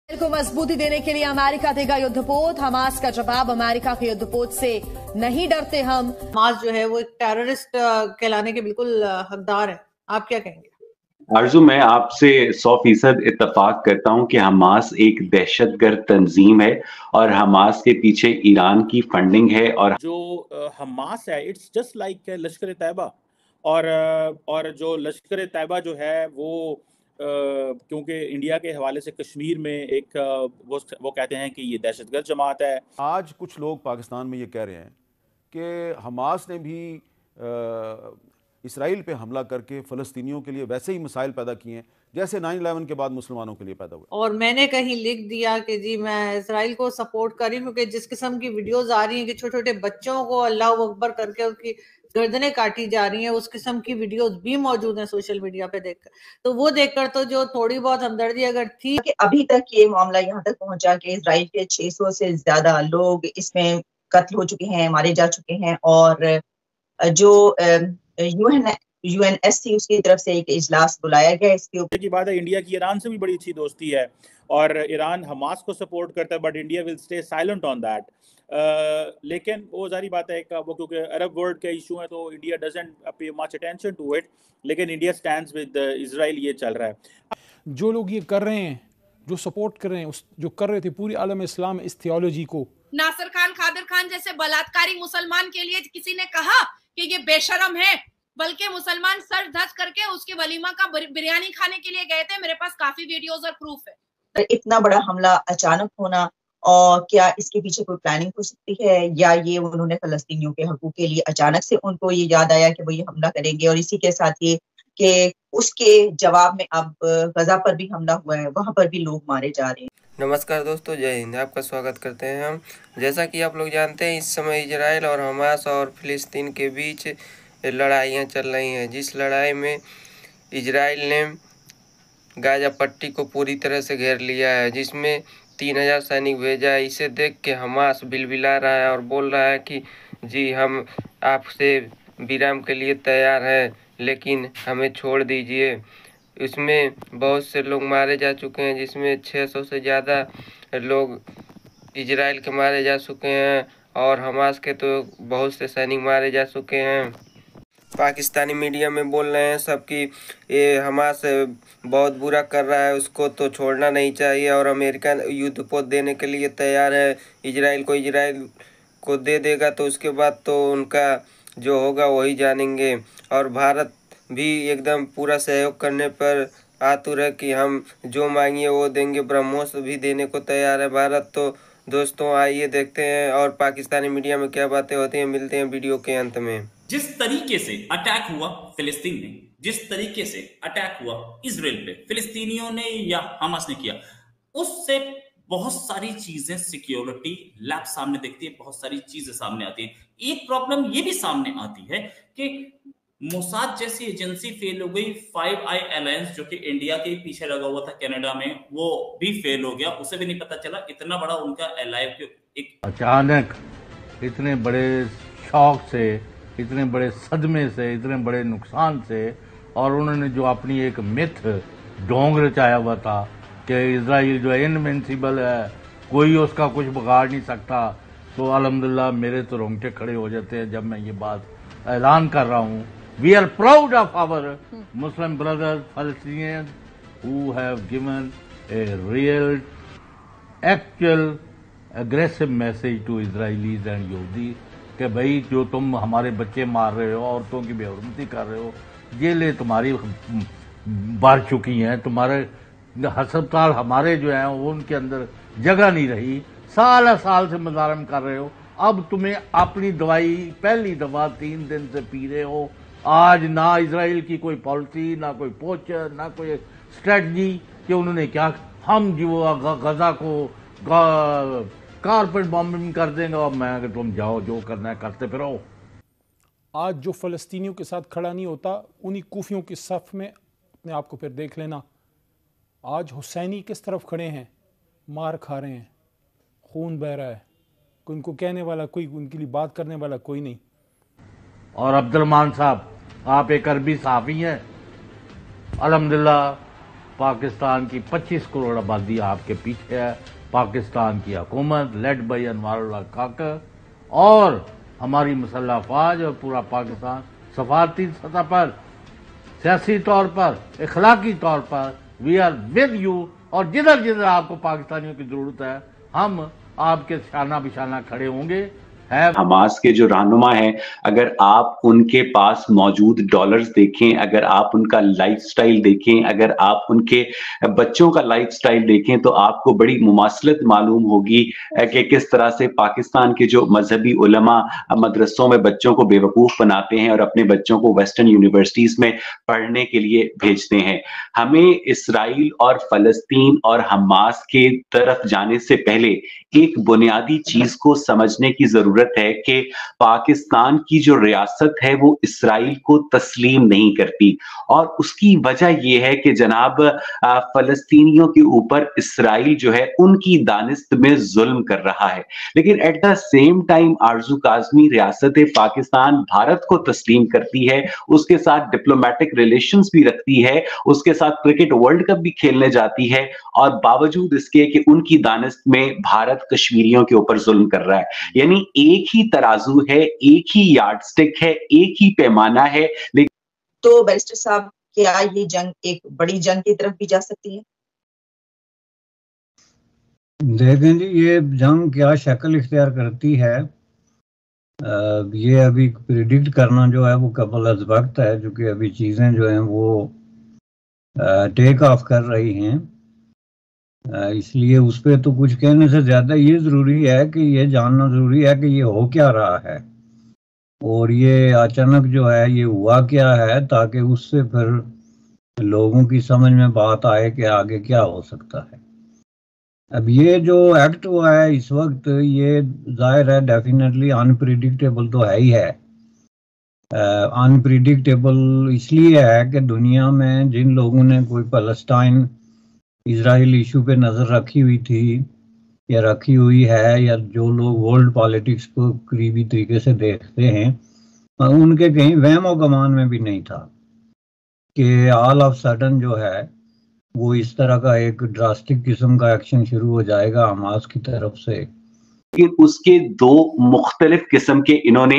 को मजबूती देने के लिए अमेरिका देगा युद्धपोत। हमास का जवाब, अमेरिका के युद्धपोत से नहीं डरते हम। हमास जो है वो एक टेररिस्ट कहलाने के बिल्कुल हकदार है। आप क्या कहेंगे? आरजू, मैं आपसे 100% इत्तेफाक करता हूं कि हमास एक दहशतगर्द तंजीम है और हमास के पीछे ईरान की फंडिंग है। और जो हमास है इट्स जस्ट लाइक लश्कर तैयबा, और जो लश्कर तैयबा जो है वो क्योंकि इंडिया के हवाले से कश्मीर में एक वो कहते हैं कि ये दहशतगर्द जमात है। आज कुछ लोग पाकिस्तान में ये कह रहे हैं कि हमास ने भी इसराइल पे हमला करके फ़लस्तीनियों के लिए वैसे ही मसाइल पैदा किए हैं जैसे 9/11 के बाद मुसलमानों के लिए पैदा हुए। और मैंने कहीं लिख दिया कि जी मैं इसराइल को सपोर्ट करी, क्योंकि जिस किस्म की वीडियोस आ रही हैं कि छोटे छोटे बच्चों को अल्लाह अकबर करके उसकी गर्दनें काटी जा रही हैं, उस किस्म की वीडियोस भी मौजूद हैं सोशल मीडिया पे देखकर, तो वो देखकर तो जो थोड़ी बहुत हमदर्दी अगर थी कि अभी तक ये मामला यहाँ तक पहुंचा कि इसराइल के 600 से ज्यादा लोग इसमें कत्ल हो चुके हैं, मारे जा चुके हैं। और जो यूएनएससी उसकी तरफ से एक इजलास बुलाया गया इसके ऊपर की बात है। इंडिया की ईरान से भी बड़ी अच्छी दोस्ती है और ईरान हमास को सपोर्ट करता है, but India will stay silent on that. लेकिन वो जारी बात है वो क्योंकि अरब वर्ल्ड का इशू है तो India doesn't pay much attention to it, लेकिन इंडिया स्टैंड्स विद इजराइल, ये चल रहा है। जो लोग ये कर रहे हैं, जो सपोर्ट कर रहे हैं, जो कर रहे थे पूरी आलम इस्लाम इस थियोलॉजी को, नासिर खान, खादिर खान जैसे बलात्कारी मुसलमान के लिए किसी ने कहा कि ये बेशरम है, बल्कि मुसलमान सर धस करके उसके वलीमा का बिरयानी खाने के लिए गए थे। मेरे पास काफी वीडियोस और प्रूफ है। इतना बड़ा हमला अचानक होना, और क्या इसके पीछे कोई प्लानिंग हो सकती है, या ये उन्होंने फलस्तीनियों के हकूक के लिए अचानक से उनको ये याद आया कि वो ये हमला करेंगे, और इसी के साथ ये कि उसके जवाब में अब गजा पर भी हमला हुआ है, वहां पर भी लोग मारे जा रहे हैं। नमस्कार दोस्तों, जय हिंद। आपका स्वागत करते हैं हम। जैसा कि आप लोग जानते हैं, इस समय इजराइल और हमास और फिलिस्तीन के बीच लड़ाइयाँ चल रही हैं, जिस लड़ाई में इजराइल ने गाजा पट्टी को पूरी तरह से घेर लिया है, जिसमें 3000 सैनिक भेजा है। इसे देख के हमास बिलबिला रहा है और बोल रहा है कि जी हम आपसे विराम के लिए तैयार हैं, लेकिन हमें छोड़ दीजिए। इसमें बहुत से लोग मारे जा चुके हैं, जिसमें 600 से ज़्यादा लोग इजराइल के मारे जा चुके हैं और हमास के तो बहुत से सैनिक मारे जा चुके हैं। पाकिस्तानी मीडिया में बोल रहे हैं सब कि ये हमास बहुत बुरा कर रहा है, उसको तो छोड़ना नहीं चाहिए, और अमेरिका युद्धपोत देने के लिए तैयार है इजराइल को दे देगा तो उसके बाद तो उनका जो होगा वही जानेंगे। और भारत भी एकदम पूरा सहयोग करने पर आतुर है कि हम जो मांगिए वो देंगे, ब्रह्मोस भी देने को तैयार है भारत। तो दोस्तों आइए देखते हैं और पाकिस्तानी मीडिया में क्या बातें होती हैं। मिलते हैं वीडियो के अंत में। जिस तरीके से अटैक हुआ फिलिस्तीन में, जिस तरीके से अटैक हुआ इजराइल पे, फिलिस्तीनियों ने या हमास ने किया, उससे बहुत सारी चीजें सिक्योरिटी लैब सामने देखती है, बहुत सारी चीजें सामने आती है। एक प्रॉब्लम ये भी सामने आती है कि मोसाद जैसी एजेंसी फेल हो गई। 5 आई अलायंस जो कि इंडिया के पीछे लगा हुआ था कनाडा में, वो भी फेल हो गया, उसे भी नहीं पता चला। इतना बड़ा उनका एलाइव एक अचानक इतने बड़े शौक से, इतने बड़े सदमे से, इतने बड़े नुकसान से, और उन्होंने जो अपनी एक मिथ ढोंग रचाया हुआ था कि इजराइल जो है इनविंसिबल है, कोई उसका कुछ बिगाड़ नहीं सकता, तो अल्हम्दुलिल्लाह मेरे तो रोंगटे खड़े हो जाते हैं जब मैं ये बात ऐलान कर रहा हूँ। We are proud of our Muslim brothers Palestinians who have given a real actual aggressive message to Israelis and यहूदी कि भाई जो तुम हमारे बच्चे मार रहे हो, औरतों की बेहरमती कर रहे हो, जेलें तुम्हारी भर चुकी हैं, तुम्हारे अस्पताल हमारे जो हैं वो उनके अंदर जगह नहीं रही, साल से मुजारम कर रहे हो, अब तुम्हें अपनी दवाई पहली दफा 3 दिन से पी रहे हो। आज ना इजराइल की कोई पॉलिसी, ना कोई पोस्टर, ना कोई स्ट्रेटजी कि उन्होंने क्या, हम जो गजा को कारपेट बॉम्बिंग कर देंगे और मैं कि तुम जाओ जो करना है करते फिरो। आज जो फ़लस्तीनियों के साथ खड़ा नहीं होता, उन्हीं कूफियों की सफ़ में अपने आप को फिर देख लेना। आज हुसैनी किस तरफ खड़े हैं, मार खा रहे हैं, खून बह रहा है, कोई उनको कहने वाला, कोई उनके लिए बात करने वाला कोई नहीं। और अब्दुल रहमान साहब, आप एक अरबी सहाफ़ी हैं, अल्हम्दुलिल्लाह पाकिस्तान की 25 करोड़ आबादी आपके पीछे है, पाकिस्तान की हुकूमत लेड बाई अनवारुल्लाह खाकर और हमारी मुसल्लह अफवाज और पूरा पाकिस्तान सफारती सतह पर, सियासी तौर पर, इखलाकी तौर पर वी आर विद यू। और जिधर जिधर आपको पाकिस्तानियों की जरूरत है हम आपके शाना बिशाना खड़े होंगे। हमास के जो रहनुमा हैं, अगर आप उनके पास मौजूद डॉलर्स देखें, अगर आप उनका लाइफस्टाइल देखें, अगर आप उनके बच्चों का लाइफस्टाइल देखें, तो आपको बड़ी मुमासलत मालूम होगी कि किस तरह से पाकिस्तान के जो मजहबी उलमा मदरसों में बच्चों को बेवकूफ बनाते हैं और अपने बच्चों को वेस्टर्न यूनिवर्सिटीज में पढ़ने के लिए भेजते हैं। हमें इसराइल और फलस्तीन और हमास के तरफ जाने से पहले एक बुनियादी चीज को समझने की जरूरत है कि पाकिस्तान की जो रियासत है वो इसराइल को तस्लीम नहीं करती, और उसकी वजह यह है कि जनाब फलस्तीनियों के ऊपर इसराइल जो है उनकी दानिस्त में जुल्म कर रहा है। लेकिन एट द सेम टाइम आरजू काज़मी रियासत पाकिस्तान भारत को तस्लीम करती है, उसके साथ डिप्लोमेटिक रिलेशंस भी रखती है, उसके साथ क्रिकेट वर्ल्ड कप भी खेलने जाती है, और बावजूद इसके कि उनकी दानिस्त में भारत कश्मीरियों के ऊपर जुल्म कर रहा है। यानी एक ही तराजू है, एक ही यार्डस्टिक है, एक ही पैमाना है। लेकिन तो बैरिस्टर साहब, क्या ये जंग एक बड़ी जंग की तरफ भी जा सकती है? देखें जी, ये जंग क्या शक्ल इख्तियार करती है, ये अभी प्रिडिक्ट करना जो है वो कबल अज़ वक्त है, जो कि अभी चीज़ें जो हैं वो टेक ऑफ कर रही हैं। इसलिए उस पर तो कुछ कहने से ज़्यादा ये ज़रूरी है कि ये जानना ज़रूरी है कि ये हो क्या रहा है और ये अचानक जो है ये हुआ क्या है, ताकि उससे फिर लोगों की समझ में बात आए कि आगे क्या हो सकता है। अब ये जो एक्ट हुआ है इस वक्त, ये जाहिर है डेफिनेटली अनप्रिडिक्टेबल तो है ही है। अनप्रिडिक्टेबल इसलिए है कि दुनिया में जिन लोगों ने कोई पैलेस्टाइन इजराइल इशू पे नज़र रखी हुई थी या रखी हुई है, या जो लोग वर्ल्ड पॉलिटिक्स को करीबी तरीके से देखते हैं, उनके कहीं वहमो गुमान में भी नहीं था कि ऑल ऑफ सडन जो है वो इस तरह का एक ड्रास्टिक किस्म का एक्शन शुरू हो जाएगा हमास की तरफ से। लेकिन उसके दो मुख्तलिफ किस्म के इन्होंने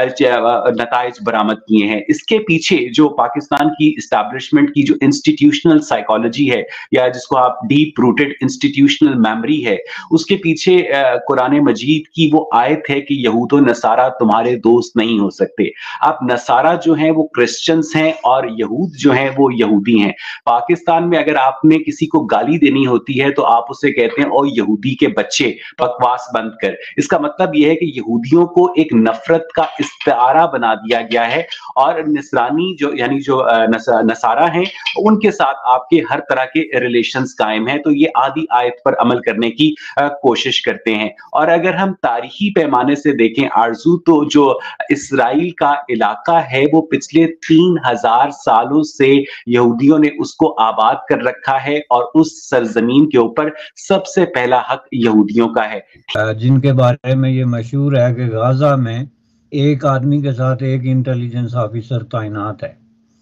नताइज बरामद किए हैं। इसके पीछे जो पाकिस्तान की इस्टेब्लिशमेंट की जो इंस्टीट्यूशनल साइकोलॉजी है, या जिसको आप डीप रूटेड इंस्टीट्यूशनल मेमोरी है, उसके पीछे कुरान मजीद की वो आयत है कि यहूद व नसारा तुम्हारे दोस्त नहीं हो सकते। अब नसारा जो हैं वो क्रिश्चियंस हैं और यहूद जो हैं वो यहूदी हैं। पाकिस्तान में अगर आपने किसी को गाली देनी होती है तो आप उसे कहते हैं ओ यहूदी के बच्चे, बकवास बंद कर। इसका मतलब यह है कि यहूदियों को एक नफरत का इस्तारा बना दिया गया है, और नसरानी जो यानी जो नसारा हैं उनके साथ आपके हर तरह के रिलेशंस कायम हैं। तो ये आदि आयत पर अमल करने की कोशिश करते हैं। और अगर हम तारीखी पैमाने से देखें आरजू, तो जो इसराइल का इलाका है वो पिछले 3000 सालों से यहूदियों ने उसको आबाद कर रखा है, और उस सरजमीन के ऊपर सबसे पहला हक यहूदियों का है, जिनके बारे में ये मशहूर है कि गाजा में एक आदमी के साथ एक इंटेलिजेंस ऑफिसर तैनात है,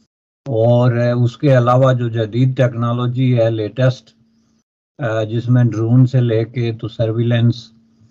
और उसके अलावा जो जदीद टेक्नोलॉजी है लेटेस्ट, जिसमें ड्रोन से लेके तो सर्विलेंस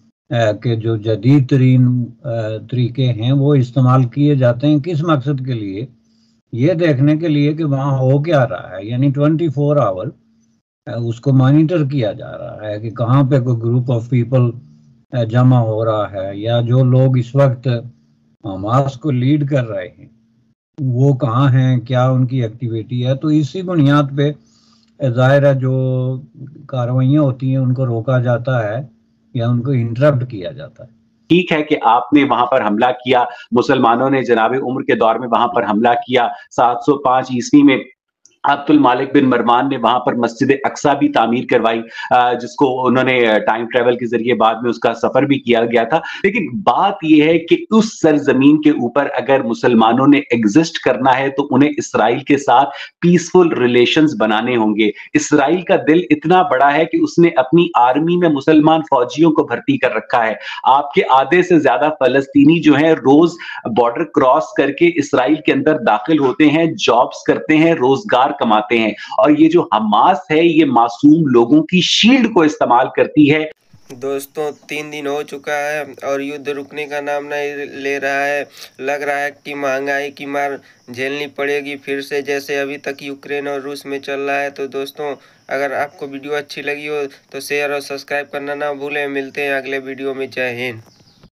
के जो जदीद तरीन तरीके हैं वो इस्तेमाल किए जाते हैं। किस मकसद के लिए? ये देखने के लिए कि वहाँ हो क्या रहा है, यानी 24 आवर उसको मॉनिटर किया जा रहा है कि कहाँ पे कोई ग्रुप ऑफ पीपल जमा हो रहा है, या जो लोग इस वक्त हमास को लीड कर रहे हैं वो कहाँ हैं, क्या उनकी एक्टिविटी है। तो इसी बुनियाद पे जाहिर है जो कार्रवाइयाँ होती हैं उनको रोका जाता है या उनको इंटरप्ट किया जाता है। ठीक है कि आपने वहां पर हमला किया, मुसलमानों ने जनाब उम्र के दौर में वहां पर हमला किया। 705 ईस्वी में अब्दुल मालिक बिन मरवान ने वहां पर मस्जिद अक्सा भी तामीर करवाई, जिसको उन्होंने टाइम ट्रेवल के जरिए बाद में उसका सफर भी किया गया था। लेकिन बात यह है कि उस सरजमीन के ऊपर अगर मुसलमानों ने एग्जिस्ट करना है तो उन्हें इसराइल के साथ पीसफुल रिलेशंस बनाने होंगे। इसराइल का दिल इतना बड़ा है कि उसने अपनी आर्मी में मुसलमान फौजियों को भर्ती कर रखा है। आपके आधे से ज्यादा फलस्तीनी जो है रोज बॉर्डर क्रॉस करके इसराइल के अंदर दाखिल होते हैं, जॉब्स करते हैं, रोजगार पैदावार कमाते हैं। और ये जो हमास है ये मासूम लोगों की शील्ड को इस्तेमाल करती है। दोस्तों 3 दिन हो चुका है और युद्ध रुकने का नाम नहीं ले रहा है। लग रहा है कि महंगाई की मार झेलनी पड़ेगी फिर से, जैसे अभी तक यूक्रेन और रूस में चल रहा है। तो दोस्तों अगर आपको वीडियो अच्छी लगी हो तो शेयर और सब्सक्राइब करना ना भूलें। मिलते हैं अगले वीडियो में। जय हिंद।